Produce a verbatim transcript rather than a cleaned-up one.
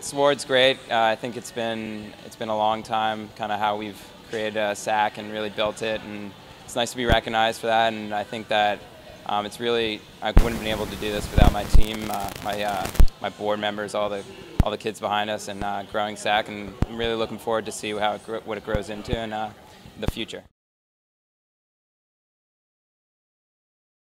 This award's great. Uh, I think it's been it's been a long time, kind of how we've created a S A A C and really built it, and it's nice to be recognized for that. And I think that um, it's really I wouldn't have been able to do this without my team, uh, my uh, my board members, all the all the kids behind us, and uh, growing S A A C. And I'm really looking forward to see how it, what it grows into in uh, the future.